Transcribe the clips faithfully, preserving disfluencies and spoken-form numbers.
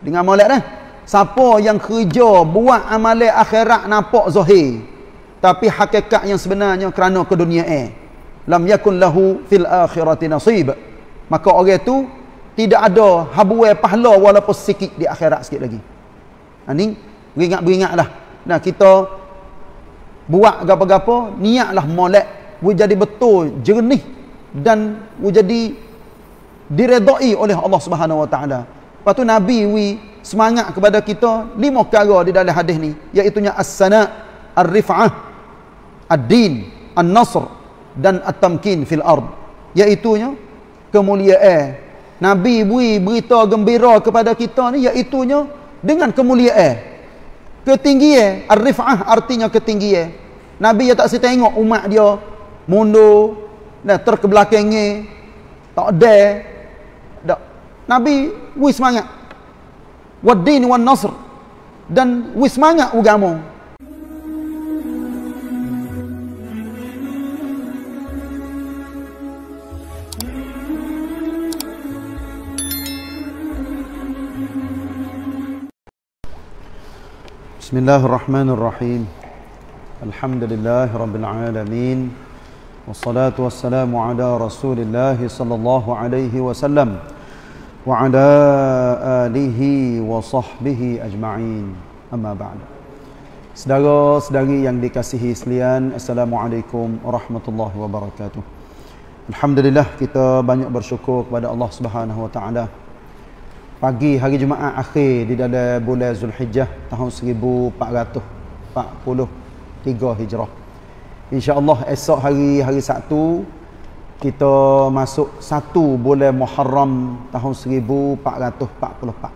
Dengan molek dah. Siapa yang kerja buat amalan akhirat nampak zahir, tapi hakikat yang sebenarnya kerana ke dunia eh, lam yakun lahu fil akhirati nasib. Maka orang tu tidak ada habuai pahala walaupun sikit di akhirat sikit lagi. Ha, ni beringat-beringatlah. Nah, kita buat gapo-gapo, niatlah molek we jadi betul, jernih dan we jadi diredai oleh Allah Subhanahu Wa Taala. Lepas tu Nabi we semangat kepada kita lima perkara di dalam hadis ni, iaitu as-sana, ar-rif'ah, ad-din, an-nasr dan at-tamkin fil ard, iaitu kemuliaan. Nabi beri berita gembira kepada kita ni, iaitu dengan kemuliaan, ketinggian. Ar-rif'ah artinya ketinggian. Nabi dia tak si tengok umat dia mundur dan terkebelakangnya, tak ada. Tak. Nabi wis semangat wad-din wan nasr, dan wis semangat agama. Bismillahirrahmanirrahim. Alhamdulillahirabbil alamin. Wassalatu wassalamu ala Rasulillah sallallahu alaihi wasallam wa ala alihi wa sahbihi ajma'in. Amma ba'd. Saudara-saudari yang dikasihi sekalian, Assalamualaikum warahmatullahi wabarakatuh. Alhamdulillah, kita banyak bersyukur kepada Allah Subhanahu wa taala. Pagi hari Jumaat akhir di dalam bulan Zulhijjah tahun seribu empat ratus empat puluh tiga Hijrah. Insya-Allah esok hari hari Sabtu kita masuk satu bulan Muharram tahun seribu empat ratus empat puluh empat.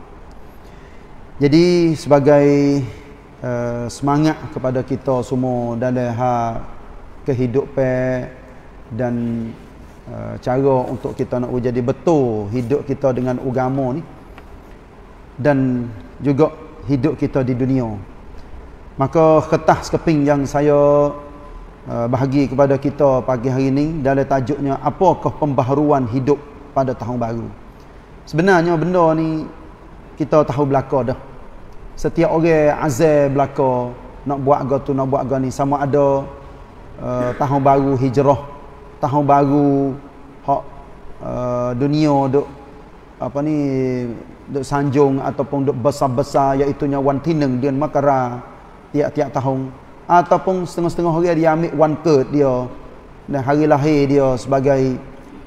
Jadi sebagai uh, semangat kepada kita semua dalam hal kehidupan dan uh, cara untuk kita nak jadi betul hidup kita dengan agama ni, dan juga hidup kita di dunia. Maka khutbah sekeping yang saya uh, bahagi kepada kita pagi hari ini dalam tajuknya, apakah pembaharuan hidup pada tahun baru. Sebenarnya benda ni kita tahu belaka dah. Setiap orang azal belaka nak buat agak tu, nak buat agak ni, sama ada uh, tahun baru hijrah, tahun baru hak uh, dunia duk apa ni duk sanjung ataupun duk besar-besar, iaitu nya wan tineng dan makara tiap-tiap tahun, ataupun setengah-setengah orang dia ambil one third dia dan hari lahir dia sebagai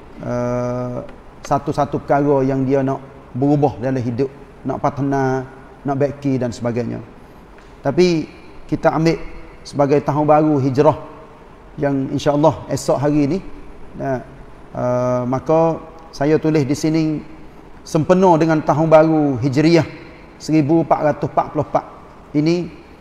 uh, satu-satu perkara yang dia nak berubah dalam hidup, nak patana, nak baiki dan sebagainya. Tapi kita ambil sebagai tahun baru hijrah yang insya-Allah esok hari ni, uh, uh, maka saya tulis di sini sempena dengan tahun baru Hijriah seribu empat ratus empat puluh empat. Ini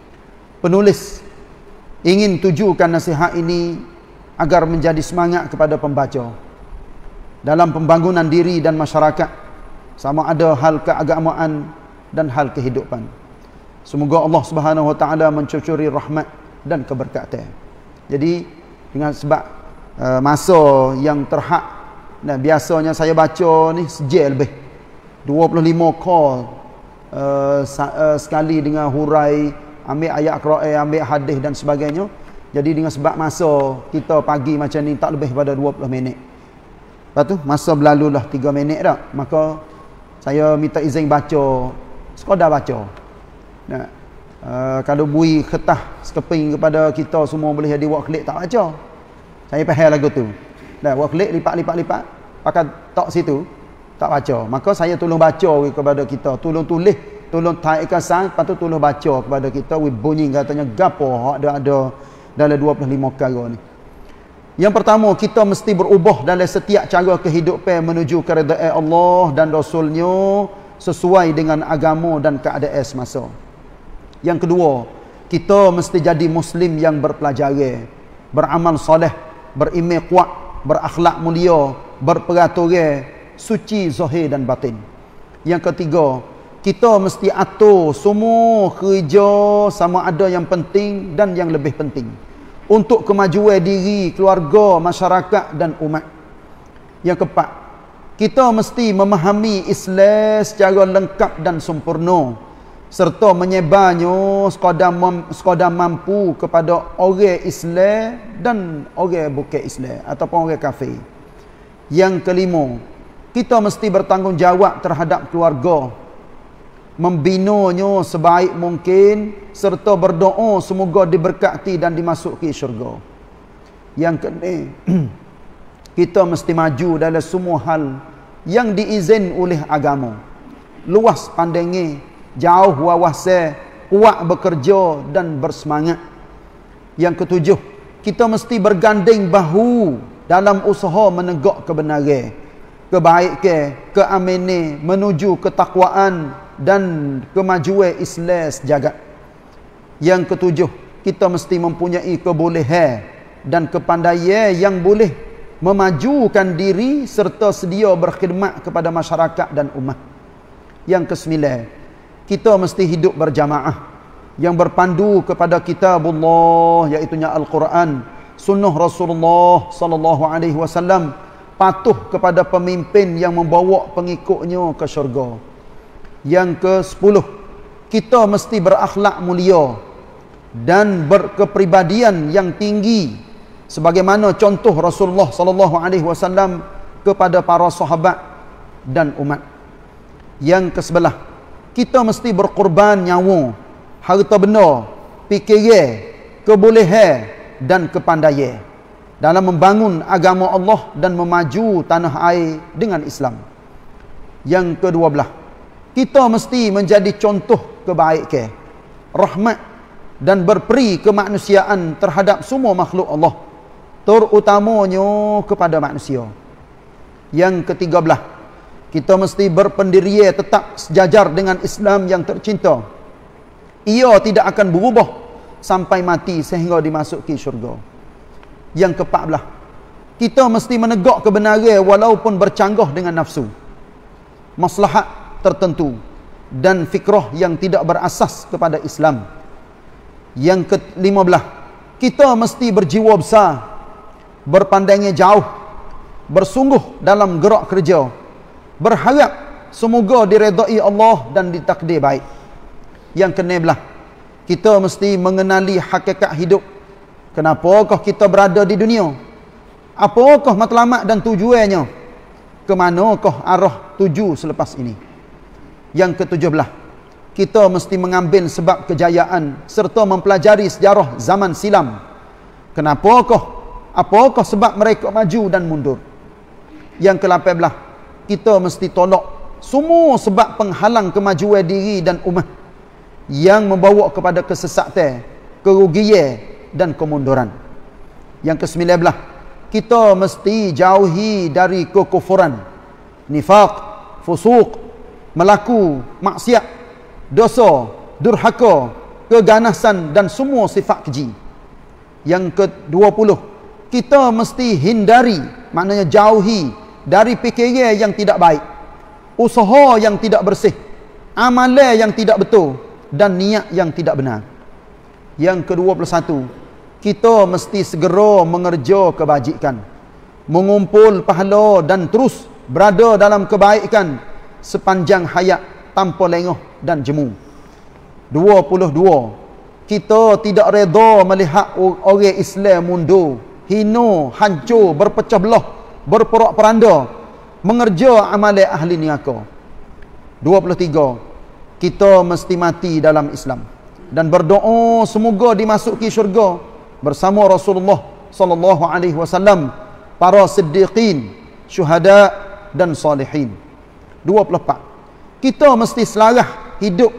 penulis ingin tujukan nasihat ini agar menjadi semangat kepada pembaca dalam pembangunan diri dan masyarakat, sama ada hal keagamaan dan hal kehidupan. Semoga Allah Subhanahu wa taala mencucuri rahmat dan keberkatan. Jadi dengan sebab uh, masa yang terhad, nah biasanya saya baca ni sejam lebih, dua puluh lima call uh, uh, sekali dengan hurai, ambil ayat Quran, ambil hadis dan sebagainya. Jadi dengan sebab masa kita pagi macam ni tak lebih pada dua puluh minit. Lepas tu masa berlalulah tiga minit dah, maka saya minta izin baca, sekadar baca. Nah, uh, kalau bui khutbah sekeping kepada kita semua boleh jadi buat klik tak baca. Saya faham lagu tu. Dah buat klik lipat-lipat-lipat, pakai tak situ tak baca. Maka saya tolong baca kepada kita, tolong tulis, tolong type kesan, lepas tu tolong baca kepada kita, we bunyi katanya gapo hak ada ada dalam dua puluh lima perkara ni. Yang pertama, kita mesti berubah dalam setiap cara kehidupan menuju keredaan Allah dan Rasulnya sesuai dengan agama dan keadaan semasa. Yang kedua, kita mesti jadi Muslim yang berpelajaran, beramal soleh, beriman kuat, berakhlak mulia, berperaturan, suci zahir dan batin. Yang ketiga, kita mesti atur semua kerja sama ada yang penting dan yang lebih penting untuk kemajuan diri, keluarga, masyarakat dan umat. Yang keempat, kita mesti memahami Islam secara lengkap dan sempurna, serta menyebarnya sekadar, mam, sekadar mampu kepada orang Islam dan orang bukan Islam ataupun orang kafir. Yang kelima, kita mesti bertanggungjawab terhadap keluarga, membinanya sebaik mungkin serta berdoa semoga diberkati dan dimasuki syurga. Yang keenam, kita mesti maju dalam semua hal yang diizin oleh agama, luas pandangnya, jauh wawasan, kuat bekerja dan bersemangat. Yang ketujuh, kita mesti bergandeng bahu dalam usaha menegak kebenaran, kebaikan, keamanan menuju ketakwaan dan kemajuan Islam sejagat. Yang ketujuh, kita mesti mempunyai kebolehan dan kepandaian yang boleh memajukan diri serta sedia berkhidmat kepada masyarakat dan umat. Yang kesembilan, kita mesti hidup berjamaah yang berpandu kepada kitabullah, iaitu Al-Quran, sunnah Rasulullah sallallahu alaihi wasallam, patuh kepada pemimpin yang membawa pengikutnya ke syurga. Yang kesepuluh, kita mesti berakhlak mulia dan berkepribadian yang tinggi sebagaimana contoh Rasulullah sallallahu alaihi wasallam kepada para sahabat dan umat. Yang kesebelah, kita mesti berkorban nyawa, harta benda, fikiran, kebolehan dan kepandaian dalam membangun agama Allah dan memaju tanah air dengan Islam. Yang kedua belah, kita mesti menjadi contoh kebaikan, rahmat dan berperi kemanusiaan terhadap semua makhluk Allah, terutamanya kepada manusia. Yang ketiga belah, kita mesti berpendirian tetap sejajar dengan Islam yang tercinta. Ia tidak akan berubah sampai mati sehingga dimasuki syurga. Yang keempat belah, kita mesti menegak kebenaran walaupun bercanggah dengan nafsu, maslahat tertentu dan fikrah yang tidak berasas kepada Islam. Yang kelima belah, kita mesti berjiwa besar, berpandangnya jauh, bersungguh dalam gerak kerja, berharap semoga diredai Allah dan ditakdir baik. Yang keenam belah, kita mesti mengenali hakikat hidup. Kenapakah kita berada di dunia? Apakah matlamat dan tujuannya? Kemanakah arah tuju selepas ini? Yang ketujuh belah, kita mesti mengambil sebab kejayaan serta mempelajari sejarah zaman silam. Kenapakah? Apakah sebab mereka maju dan mundur? Yang ke-lapan belah, kita mesti tolak semua sebab penghalang kemajuan diri dan umat yang membawa kepada kesesatan, kerugian dan kemunduran. Yang ke-sembilan belah, kita mesti jauhi dari kekufuran, nifaq, fusuq, melaku maksiat, dosa, durhaka, keganasan dan semua sifat keji. Yang ke-dua puluh, kita mesti hindari, maknanya jauhi dari fikiran yang tidak baik, usaha yang tidak bersih, amalan yang tidak betul dan niat yang tidak benar. Yang ke-dua puluh satu, kita mesti segera mengerja kebajikan, mengumpul pahala dan terus berada dalam kebaikan sepanjang hayat tanpa lengah dan jemu. Dua puluh dua, kita tidak reda melihat orang Islam mundur, hina, hancur, berpecah belah, berporak-poranda, mengerja amalan ahli neraka. Dua puluh tiga, kita mesti mati dalam Islam dan berdoa semoga dimasuki syurga bersama Rasulullah sallallahu alaihi wasallam, para siddiqin, syuhada dan salihin. Dua puluh empat, kita mesti selarah hidup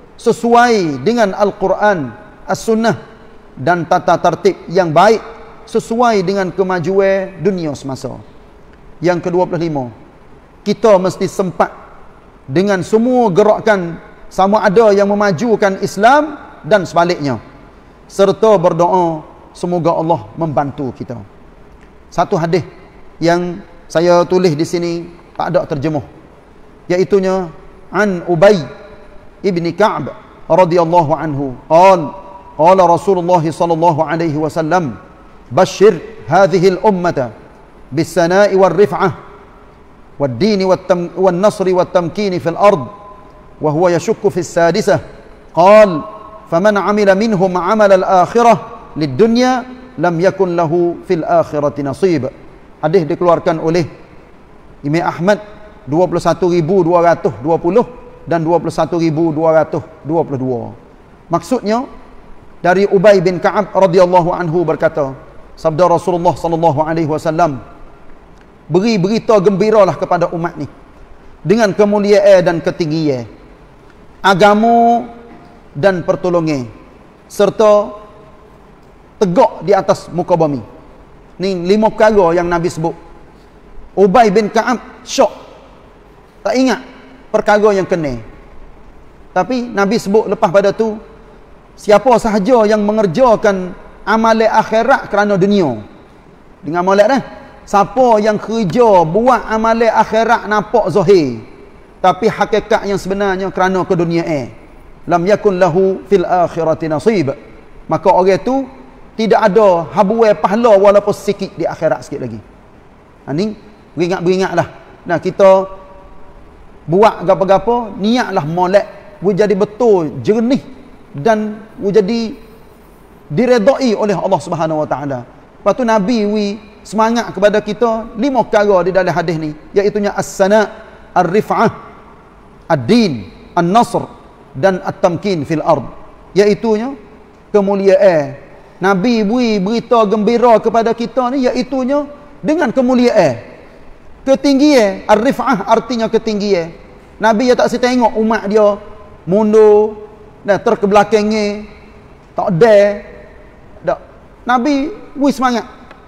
sesuai dengan Al-Quran, As-Sunnah dan tata tertib yang baik sesuai dengan kemajuan dunia semasa. Yang ke-dua puluh lima, kita mesti sempat dengan semua gerakan sama ada yang memajukan Islam dan sebaliknya, serta berdoa semoga Allah membantu kita. Satu hadis yang saya tulis di sini tak ada terjemuh, iaitunya an Ubay ibni Ka'b radhiyallahu anhu qala qala Rasulullah sallallahu alaihi wasallam bashir hadhihi al-ummah bis-sana'i war-rif'ah wad-dini wan-nasri wat-tamkini fil ard wa huwa yashukku fis sadisah qal faman 'amila minhum 'amala al-akhirah lid-dunya lam yakun lahu fil akhirati nasib. Hadis dikeluarkan oleh Imam Ahmad dua puluh satu ribu dua ratus dua puluh dan dua puluh satu ribu dua ratus dua puluh dua. Maksudnya dari Ubay bin Ka'ab radhiyallahu anhu berkata, sabda Rasulullah sallallahu alaihi wasallam, beri berita gembiralah kepada umat ni dengan kemuliaan dan ketinggian agama dan pertolongan serta tegak di atas muka bumi. Ni lima perkara yang Nabi sebut. Ubay bin Ka'ab syok, tak ingat perkara yang kena. Tapi Nabi sebut lepas pada tu, siapa sahaja yang mengerjakan amalan akhirat kerana dunia. Dengan amalan dah. Siapa yang kerja buat amalan akhirat nampak zahir, tapi hakikat yang sebenarnya kerana ke dunia eh, lam yakun lahu fil akhirati nasib. Maka orang tu tidak ada habuai pahala walaupun sikit di akhirat sikit lagi. Ha, ni beringat-beringatlah. Nah, kita buat gapo-gapo, niatlah molek jadi betul jernih dan jadi diredai oleh Allah Subhanahu Wa Taala. Lepas tu Nabi wi semangat kepada kita lima perkara di dalam hadis ni, iaitu as-sana, ar-rif'ah, ad-din, an-nasr dan at-tamkin fil ard, iaitu kemuliaan. Nabi beri berita gembira kepada kita ni, iaitu dengan kemuliaan, ketinggian. Ar-rif'ah artinya ketinggian. Nabi dia tak si tengok umat dia mundur dan terkebelakangnya, tak ada. Tak. Nabi beri semangat.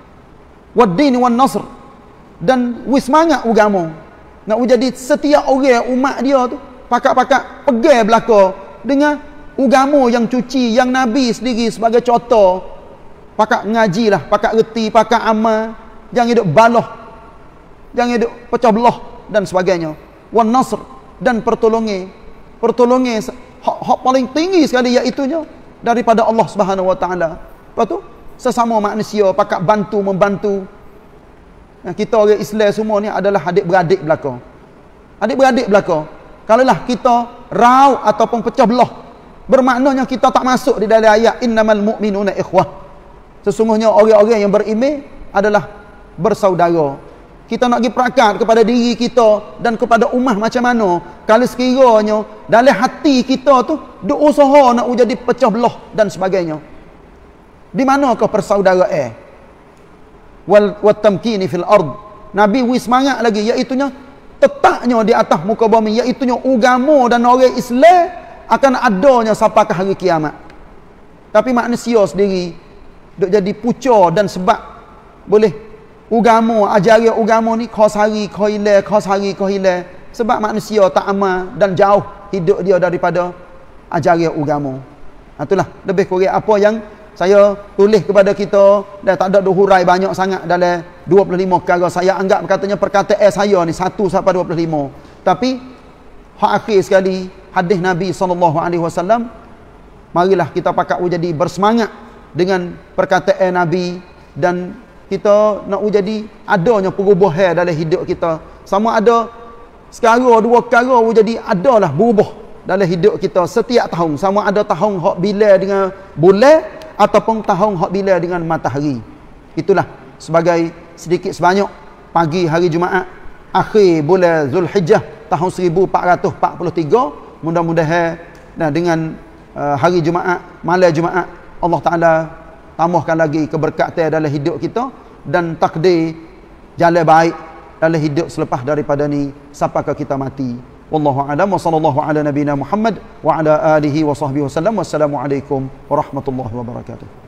Wad-din wan-nasr, dan wis semangat agama. Nak jadi setiap orang umat dia tu pakak-pakak pegang belaka dengan agama yang cuci, yang Nabi sendiri sebagai contoh. Pakak ngajilah, pakak reti, pakak amal, jangan hidup balah, jangan hidup pecah belah dan sebagainya. Wan-nasr, dan pertolongan. Pertolongan hak, hak paling tinggi sekali, iaitu daripada Allah Subhanahu Wa Taala. Lepas tu sesama manusia pakak bantu membantu. Nah, kita orang Islam semua ni adalah adik-beradik belaka. Adik-beradik belaka. Kalaulah kita rau ataupun pecah belah, bermaknanya kita tak masuk di dalam ayat innamal mu'minuna ikhwah. Sesungguhnya orang-orang yang beriman adalah bersaudara. Kita nak pergi perakat kepada diri kita dan kepada ummah macam mana kalau sekiranya dalam hati kita tu duk usaha nak jadi pecah belah dan sebagainya. Di manakah persaudaraan? Wal watamkini fil ard. Nabi wi semangat lagi, iaitu tetapnya di atas muka bumi, iaitu agama dan orang Islam akan adanya sampai ke hari kiamat. Tapi manusia sendiri duk jadi pucuk, dan sebab boleh agama, ajaran agama ni kau sehari kau hilang, kau sehari kau hilang, sebab manusia tak amal dan jauh hidup dia daripada ajaran agama. Itulah lebih kurang apa yang saya tulis kepada kita, dan tak ada hurai banyak sangat dalam dua puluh lima perkara. Saya anggap katanya perkataan saya ni satu sampai dua puluh lima. Tapi hak akhir sekali hadis Nabi sallallahu alaihi wasallam, marilah kita pakat jadi bersemangat dengan perkataan Nabi, dan kita nak jadi adanya perubahan dalam hidup kita. Sama ada sekara dua perkara jadi adalah berubah dalam hidup kita setiap tahun. Sama ada tahun hak bila dengan bulan ataupun tahun hak bila dengan matahari. Itulah sebagai sedikit sebanyak pagi hari Jumaat akhir bulan Zulhijjah tahun seribu empat ratus empat puluh tiga. Mudah-mudahan nah, dengan uh, hari Jumaat, malam Jumaat, Allah Ta'ala tambahkan lagi keberkatan dalam hidup kita dan takdir jalan baik dalam hidup selepas daripada ni sampai ke kita mati. Wallahu a'lam wa sallallahu ala nabiyina Muhammad wa ala alihi wa sahbihi wasallam. Wassalamu alaikum warahmatullahi wabarakatuh.